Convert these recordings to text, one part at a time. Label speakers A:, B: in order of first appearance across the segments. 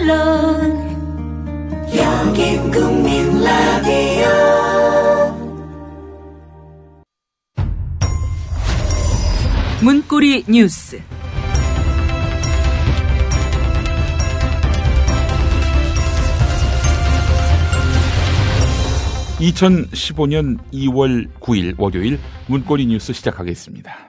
A: 물론 여긴 국민 라디오.
B: 문고리 뉴스.
C: (2015년 2월 9일) 월요일 문고리 뉴스 시작하겠습니다.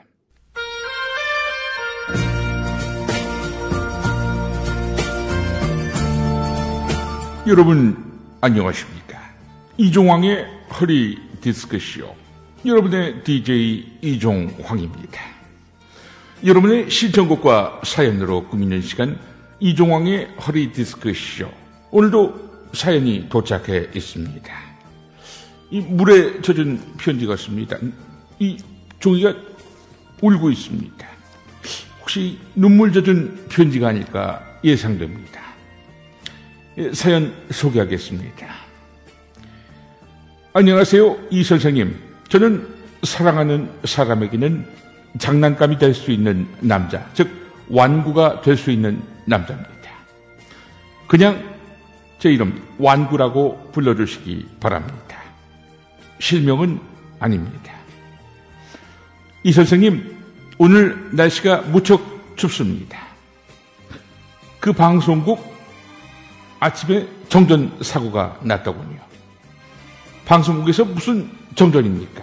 C: 여러분 안녕하십니까? 이종황의 허리 디스크쇼, 여러분의 DJ 이종황입니다. 여러분의 신청곡과 사연으로 꾸미는 시간, 이종황의 허리 디스크쇼. 오늘도 사연이 도착해 있습니다. 이 물에 젖은 편지 같습니다. 이 종이가 울고 있습니다. 혹시 눈물 젖은 편지가 아닐까 예상됩니다. 사연 소개하겠습니다. 안녕하세요, 이 선생님. 저는 사랑하는 사람에게는 장난감이 될 수 있는 남자, 즉 완구가 될 수 있는 남자입니다. 그냥 제 이름 완구라고 불러주시기 바랍니다. 실명은 아닙니다. 이 선생님, 오늘 날씨가 무척 춥습니다. 그 방송국 아침에 정전 사고가 났더군요. 방송국에서 무슨 정전입니까?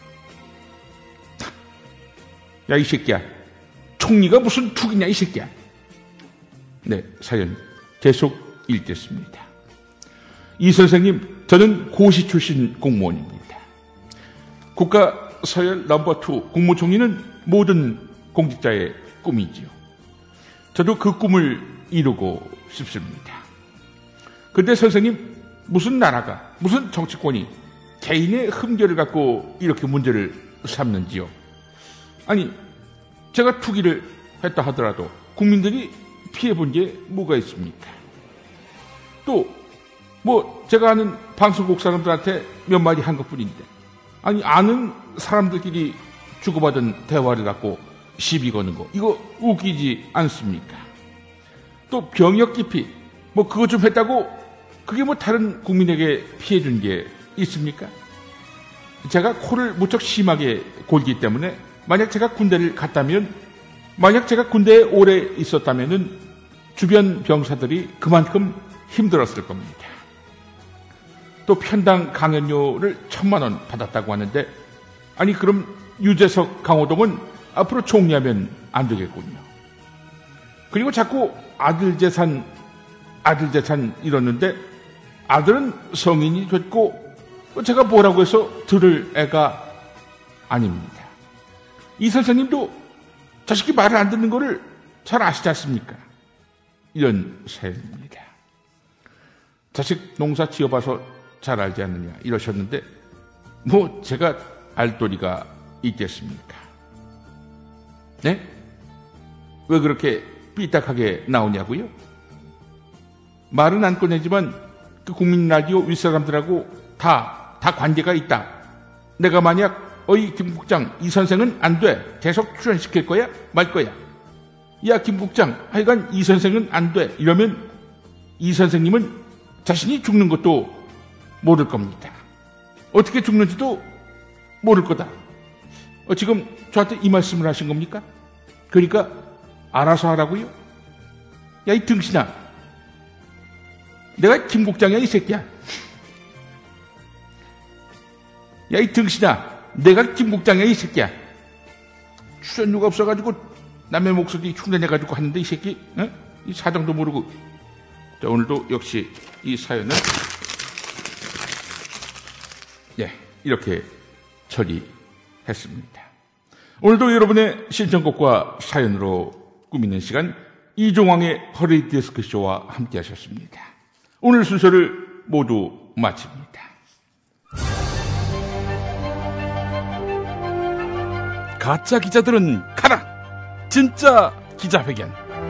C: 야, 이 새끼야. 총리가 무슨 툭이냐, 이 새끼야. 네, 사연 계속 읽겠습니다. 이 선생님, 저는 고시 출신 공무원입니다. 국가 서열 넘버2 국무총리는 모든 공직자의 꿈이지요. 저도 그 꿈을 이루고 싶습니다. 근데 선생님, 무슨 나라가, 무슨 정치권이 개인의 흠결을 갖고 이렇게 문제를 삼는지요? 아니, 제가 투기를 했다 하더라도 국민들이 피해본 게 뭐가 있습니까? 또 제가 아는 방송국 사람들한테 몇 마디 한 것뿐인데, 아니, 아는 사람들끼리 주고받은 대화를 갖고 시비 거는 거, 이거 웃기지 않습니까? 또 병역 기피, 그거 좀 했다고 그게 다른 국민에게 피해 준 게 있습니까? 제가 코를 무척 심하게 골기 때문에 만약 제가 군대를 갔다면, 만약 제가 군대에 오래 있었다면은 주변 병사들이 그만큼 힘들었을 겁니다. 또 편당 강연료를 1,000만 원 받았다고 하는데, 아니 그럼 유재석 강호동은 앞으로 총리하면 안 되겠군요. 그리고 자꾸 아들 재산 이러는데, 아들은 성인이 됐고 제가 뭐라고 해서 들을 애가 아닙니다. 이 선생님도 자식이 말을 안 듣는 거를 잘 아시지 않습니까? 이런 사연입니다. 자식 농사 지어봐서 잘 알지 않느냐 이러셨는데, 제가 알 도리가 있겠습니까? 네? 왜 그렇게 삐딱하게 나오냐고요? 말은 안 꺼내지만 그 국민 라디오 윗사람들하고 다 관계가 있다. 내가 만약 어이 김 국장, 이 선생은 안 돼, 계속 출연시킬 거야? 말 거야? 야 김 국장, 하여간 이 선생은 안 돼, 이러면 이 선생님은 자신이 죽는 것도 모를 겁니다. 어떻게 죽는지도 모를 거다. 지금 저한테 이 말씀을 하신 겁니까? 그러니까 알아서 하라고요? 야 이 등신아, 내가 김 국장이야 이 새끼야. 야 이 등신아, 내가 김 국장이야 이 새끼야. 출연료가 없어가지고 남의 목소리 흉내내가지고 하는데 이 새끼, 어? 이 사정도 모르고. 자, 오늘도 역시 이 사연은 이렇게 처리했습니다. 오늘도 여러분의 신청곡과 사연으로 꾸미는 시간, 이종황의 허리 디스크쇼와 함께 하셨습니다. 오늘 순서를 모두 마칩니다. 가짜 기자들은 가라! 진짜 기자회견.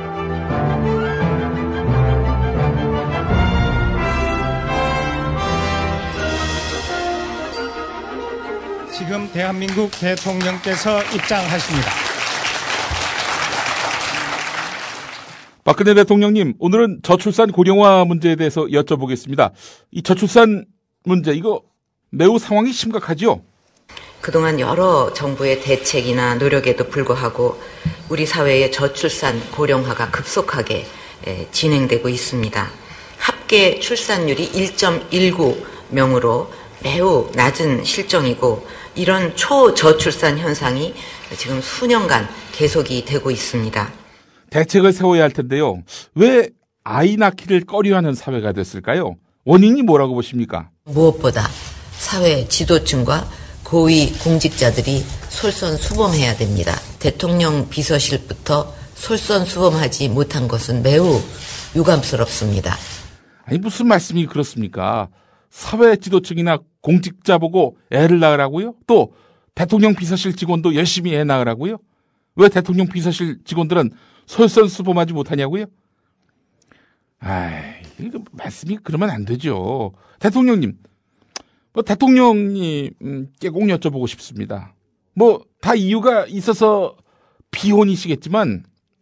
D: 지금 대한민국 대통령께서 입장하십니다.
C: 박근혜 대통령님, 오늘은 저출산 고령화 문제에 대해서 여쭤보겠습니다. 이 저출산 문제, 이거 매우 상황이 심각하죠?
B: 그동안 여러 정부의 대책이나 노력에도 불구하고 우리 사회의 저출산 고령화가 급속하게 진행되고 있습니다. 합계 출산율이 1.19명으로 매우 낮은 실정이고 이런 초저출산 현상이 지금 수년간 계속이 되고 있습니다.
C: 대책을 세워야 할 텐데요. 왜 아이 낳기를 꺼려하는 사회가 됐을까요? 원인이 뭐라고 보십니까?
B: 무엇보다 사회 지도층과 고위 공직자들이 솔선수범해야 됩니다. 대통령 비서실부터 솔선수범하지 못한 것은 매우 유감스럽습니다.
C: 아니, 무슨 말씀이 그렇습니까? 사회 지도층이나 공직자 보고 애를 낳으라고요? 또 대통령 비서실 직원도 열심히 애 낳으라고요? 왜 대통령 비서실 직원들은 솔선수범하지 못하냐고요? 이거 말씀이 그러면 안 되죠. 대통령님, 대통령님께 꼭 여쭤보고 싶습니다. 다 이유가 있어서 비혼이시겠지만,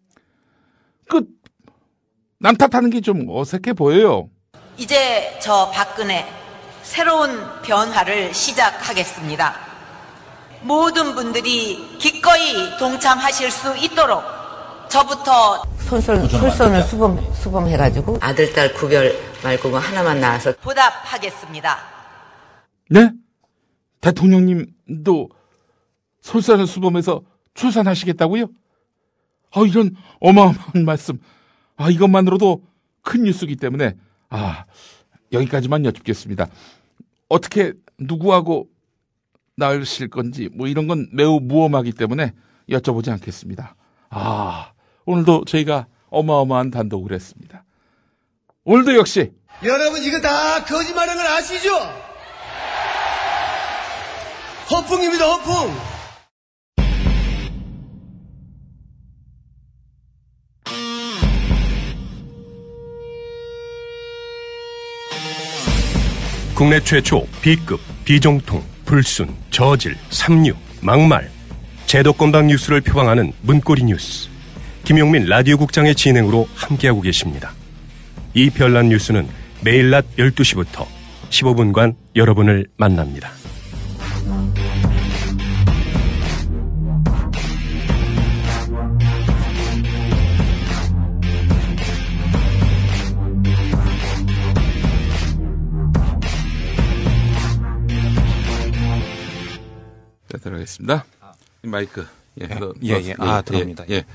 C: 남 탓하는 게 좀 어색해 보여요.
E: 이제 저 박근혜 새로운 변화를 시작하겠습니다. 모든 분들이 기꺼이 동참하실 수 있도록 저부터
B: 솔선을 수범해가지고 아들, 딸 구별 말고 하나만 낳아서
E: 보답하겠습니다.
C: 네? 대통령님도 솔선을 수범해서 출산하시겠다고요? 이런 어마어마한 말씀. 이것만으로도 큰 뉴스이기 때문에 여기까지만 여쭙겠습니다. 어떻게 누구하고 낳으실 건지 이런 건 매우 무엄하기 때문에 여쭤보지 않겠습니다. 오늘도 저희가 어마어마한 단독을 했습니다. 오늘도 역시
F: 여러분 이거 다 거짓말인 걸 아시죠? 허풍입니다, 허풍.
G: 국내 최초 B급, 비정통, 불순, 저질, 삼류, 막말, 제도권방 뉴스를 표방하는 문고리 뉴스. 김용민 라디오 국장의 진행으로 함께하고 계십니다. 이 별난 뉴스는 매일 낮 12시부터 15분간 여러분을 만납니다.
C: 자, 들어가겠습니다. 마이크.
D: 들어갑니다.
C: 예.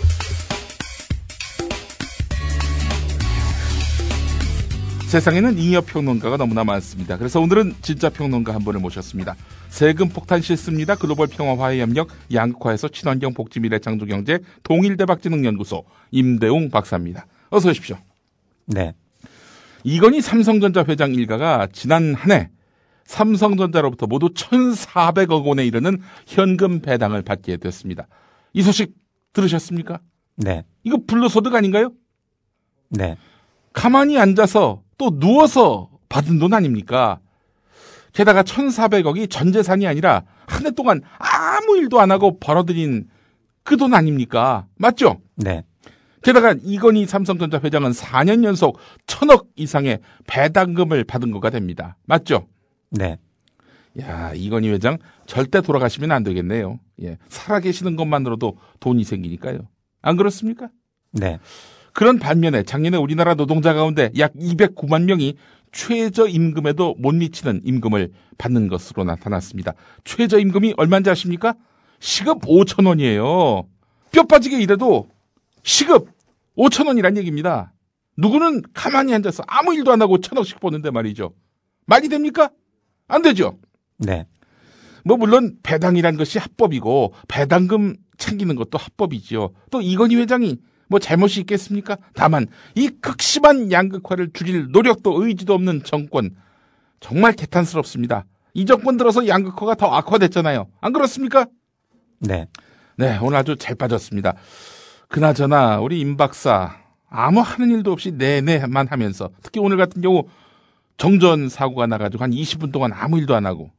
C: 세상에는 잉여 평론가가 너무나 많습니다. 그래서 오늘은 진짜 평론가 한 분을 모셨습니다. 세금 폭탄 싫습니다. 글로벌 평화화해협력 양극화에서 친환경 복지미래 창조경제 동일대박진흥연구소 임대웅 박사입니다. 어서 오십시오.
D: 네.
C: 이건희 삼성전자 회장 일가가 지난 한 해 삼성전자로부터 모두 1,400억 원에 이르는 현금 배당을 받게 됐습니다. 이 소식 들으셨습니까?
D: 네.
C: 이거 불로소득 아닌가요?
D: 네.
C: 가만히 앉아서 또 누워서 받은 돈 아닙니까? 게다가 1,400억이 전 재산이 아니라 한 해 동안 아무 일도 안 하고 벌어들인 그 돈 아닙니까? 맞죠?
D: 네.
C: 게다가 이건희 삼성전자 회장은 4년 연속 1,000억 이상의 배당금을 받은 거가 됩니다. 맞죠?
D: 네.
C: 야, 이건희 회장 절대 돌아가시면 안 되겠네요. 예, 살아계시는 것만으로도 돈이 생기니까요. 안 그렇습니까?
D: 네.
C: 그런 반면에 작년에 우리나라 노동자 가운데 약 209만 명이 최저임금에도 못 미치는 임금을 받는 것으로 나타났습니다. 최저임금이 얼마인지 아십니까? 시급 5,000원이에요. 뼈 빠지게 일해도 시급 5,000원이란 얘기입니다. 누구는 가만히 앉아서 아무 일도 안 하고 1,000원씩 버는데 말이죠. 말이 됩니까? 안 되죠.
D: 네.
C: 물론 배당이란 것이 합법이고 배당금 챙기는 것도 합법이지요. 또 이건희 회장이 잘못이 있겠습니까? 다만 이 극심한 양극화를 줄일 노력도 의지도 없는 정권, 정말 개탄스럽습니다. 이 정권 들어서 양극화가 더 악화됐잖아요. 안 그렇습니까?
D: 네.
C: 네, 오늘 아주 잘 빠졌습니다. 그나저나 우리 임 박사 아무 하는 일도 없이 내내만 하면서 특히 오늘 같은 경우 정전 사고가 나가지고 한 20분 동안 아무 일도 안 하고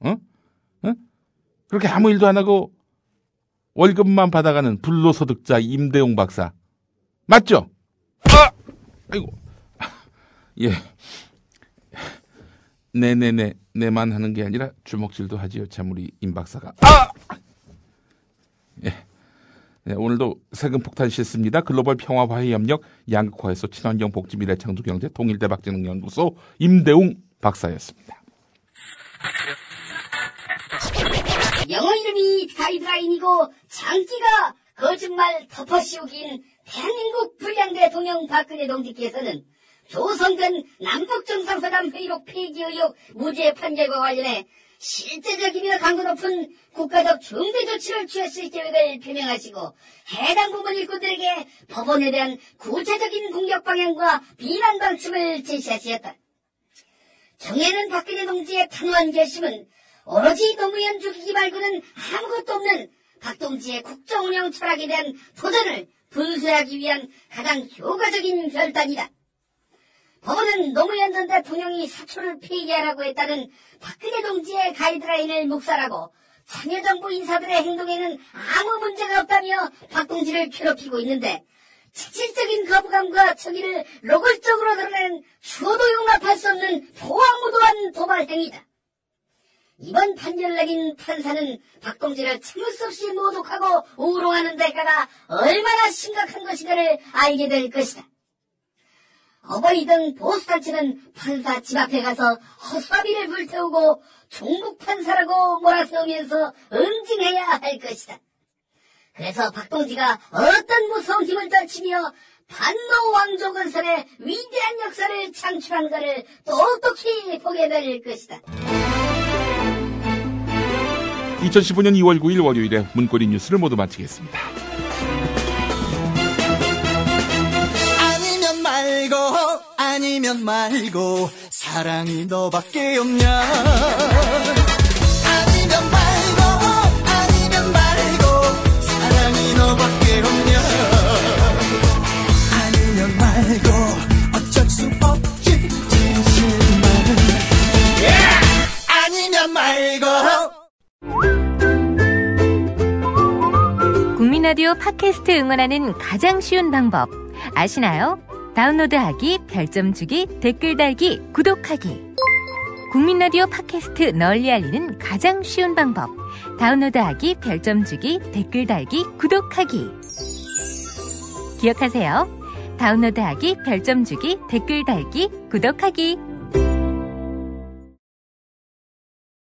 C: 그렇게 아무 일도 안 하고 월급만 받아가는 불로소득자 임대웅 박사 맞죠? 아이고. 예. 네네네. 내만 하는 게 아니라 주먹질도 하지요. 참 우리 임 박사가. 예. 네, 오늘도 세금 폭탄 싫습니다. 글로벌 평화화해협력 양극화해소 친환경 복지 미래 창조경제 통일대박진흥연구소 임대웅 박사였습니다.
H: 영어 이름이 가이드라인이고 장기가 거짓말 덮어씌우기인 대한민국 불량대 대통령 박근혜 동지께서는 조성된 남북정상회담 회의록 폐기 의혹 무죄 판결과 관련해 실제적이며 강도 높은 국가적 중대 조치를 취했을 계획을 표명하시고 해당 부분 일꾼들에게 법원에 대한 구체적인 공격 방향과 비난 방침을 제시하셨다. 정해는 박근혜 동지의 단호한 결심은 오로지 노무현 죽이기 말고는 아무것도 없는 박 동지의 국정운영 철학에 대한 도전을 분쇄하기 위한 가장 효과적인 결단이다. 법원은 노무현 전 대통령이 사초를 폐기하라고 했다는 박근혜 동지의 가이드라인을 묵살하고 참여정부 인사들의 행동에는 아무 문제가 없다며 박 동지를 괴롭히고 있는데 실질적인 거부감과 정의를 노골적으로 드러낸 추호도 용납할 수 없는 포악무도한 도발 행위다. 이번 판결을 내린 판사는 박 동지를 참을 수 없이 모독하고 우롱하는 대가가 얼마나 심각한 것인가를 알게 될 것이다. 어버이 등 보수단체는 판사 집 앞에 가서 허수아비를 불태우고 종북 판사라고 몰아세우면서 응징해야 할 것이다. 그래서 박 동지가 어떤 무서운 힘을 떨치며 반노 왕조 건설의 위대한 역사를 창출한 것을 똑똑히 보게 될 것이다.
C: 2015년 2월 9일 월요일에 문고리 뉴스를 모두 마치겠습니다.
A: 아니면 말고 사랑이 너밖에 없냐. 아니면 말고 사랑이 너밖에 없냐. 아니면 말고 어쩔 수 없지 진실만은. 아니면 말고.
I: 국민라디오 팟캐스트 응원하는 가장 쉬운 방법 아시나요? 다운로드하기, 별점 주기, 댓글 달기, 구독하기. 국민라디오 팟캐스트 널리 알리는 가장 쉬운 방법. 다운로드하기, 별점 주기, 댓글 달기, 구독하기. 기억하세요. 다운로드하기, 별점 주기, 댓글 달기, 구독하기.